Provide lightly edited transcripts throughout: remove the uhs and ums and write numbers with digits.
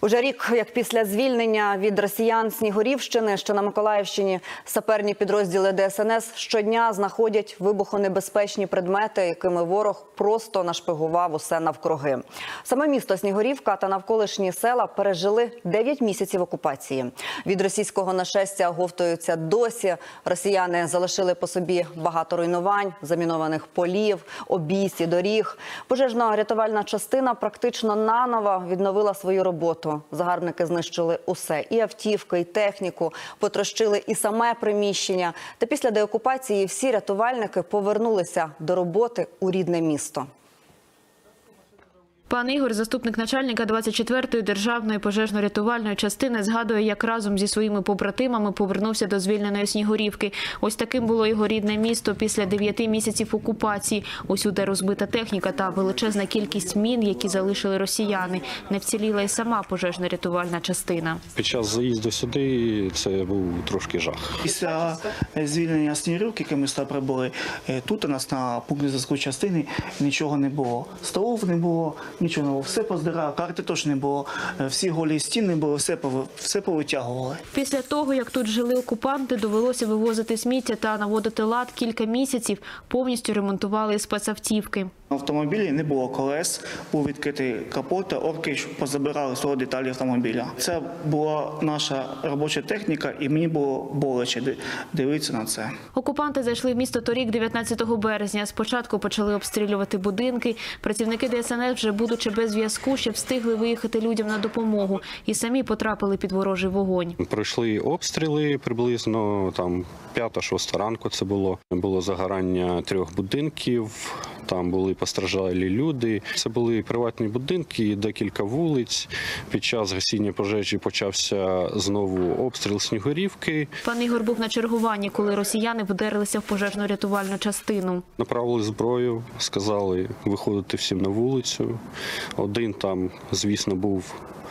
Уже рік, як після звільнення від росіян Снігурівщини, що на Миколаївщині, саперні підрозділи ДСНС щодня знаходять вибухонебезпечні предмети, якими ворог просто нашпигував усе навкруги. Саме місто Снігурівка та навколишні села пережили 9 місяців окупації. Від російського нашестя оговтуються досі. Росіяни залишили по собі багато руйнувань, замінованих полів, обійсті доріг. Пожежно-рятувальна частина практично наново відновила свою роботу. Загарбники знищили усе – і автівки, і техніку, потрощили і саме приміщення. Та після деокупації всі рятувальники повернулися до роботи у рідне місто. Пан Ігор, заступник начальника 24-ї державної пожежно-рятувальної частини, згадує, як разом зі своїми побратимами повернувся до звільненої Снігурівки. Ось таким було його рідне місто після 9 місяців окупації. Усюди розбита техніка та величезна кількість мін, які залишили росіяни. Не вціліла й сама пожежно-рятувальна частина. Під час заїзду сюди це був трошки жах. Після звільнення Снігурівки, яке ми сюди прибули, тут у нас на пункті зв'язку частини нічого не було. Столов не було. Нічого не було, все поздирали, карти теж не було, всі голі стіни були, все повитягували. Після того, як тут жили окупанти, довелося вивозити сміття та наводити лад кілька місяців, повністю ремонтували спецавтівки. В автомобілі не було колес, був відкритий капот, орки позабирали свої деталі автомобіля. Це була наша робоча техніка, і мені було боляче дивитися на це. Окупанти зайшли в місто торік, 19 березня. Спочатку почали обстрілювати будинки. Працівники ДСНС, вже будучи без зв'язку, ще встигли виїхати людям на допомогу. І самі потрапили під ворожий вогонь. Пройшли обстріли приблизно 5-6 ранку це було. Було загорання 3 будинків. Там були постраждалі люди. Це були приватні будинки, декілька вулиць. Під час гасіння пожежі почався знову обстріл Снігурівки. Пан Ігор був на чергуванні, коли росіяни вдерлися в пожежно-рятувальну частину. Направили зброю, сказали виходити всім на вулицю. Один там, звісно, був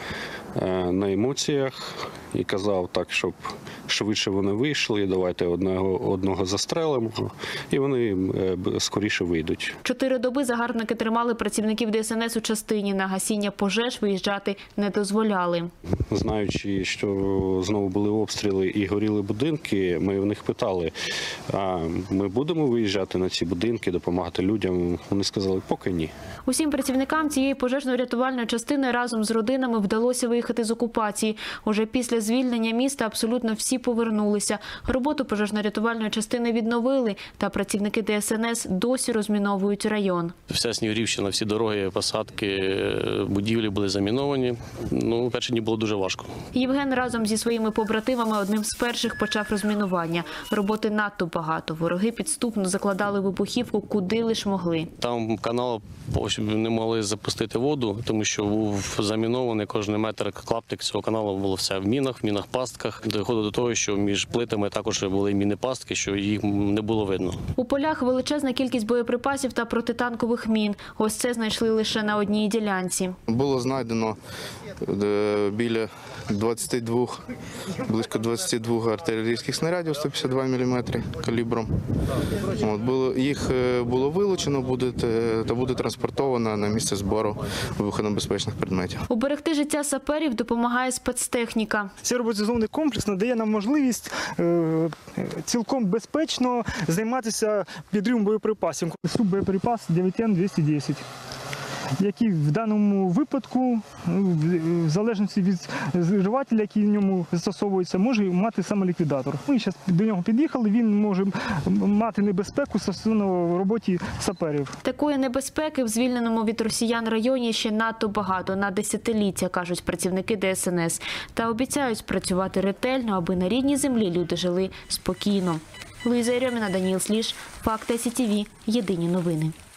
на емоціях і казав так, щоб швидше вони вийшли, давайте одного застрелимо, і вони скоріше вийдуть. 4 доби загарбники тримали працівників ДСНС у частині. На гасіння пожеж виїжджати не дозволяли. Знаючи, що знову були обстріли і горіли будинки, ми в них питали, а ми будемо виїжджати на ці будинки, допомагати людям? Вони сказали, поки ні. Усім працівникам цієї пожежно-рятувальної частини разом з родинами вдалося виїхати з окупації. Уже після звільнення міста абсолютно всі повернулися. Роботу пожежно-рятувальної частини відновили, та працівники ДСНС досі розміновують район. Вся Снігурівщина, всі дороги, посадки, будівлі були заміновані. Перші дні було дуже важко. Євген разом зі своїми побратимами одним з перших почав розмінування. Роботи надто багато. Вороги підступно закладали вибухівку, куди лиш могли. Там канал не могли запустити воду, тому що був замінований кожен метр клаптик цього каналу, було все в мінах, пастках. Доходило до того, що між плитами також були міни-пастки, що їх не було видно. У полях величезна кількість боєприпасів та протитанкових мін. Ось це знайшли лише на одній ділянці. Було знайдено біля близько 22 артилерійських снарядів 152 мм калібром. Їх було вилучено та буде транспортовано на місце збору вибухонебезпечних предметів. Уберегти життя саперів допомагає спецтехніка. Цей роботизований комплекс надає нам можливість цілком безпечно займатися підривом боєприпасів. Суббоєприпас 9Н-210. Який в даному випадку, в залежності від зривателя, який в ньому застосовується, може мати саме ліквідатор. Ми зараз до нього під'їхали, він може мати небезпеку стосовно роботі саперів. Такої небезпеки в звільненому від росіян районі ще надто багато, на десятиліття, кажуть працівники ДСНС. Та обіцяють працювати ретельно, аби на рідній землі люди жили спокійно. Луїза Єрьоміна, Даніл Сліж, Факти СІТВ, Єдині новини.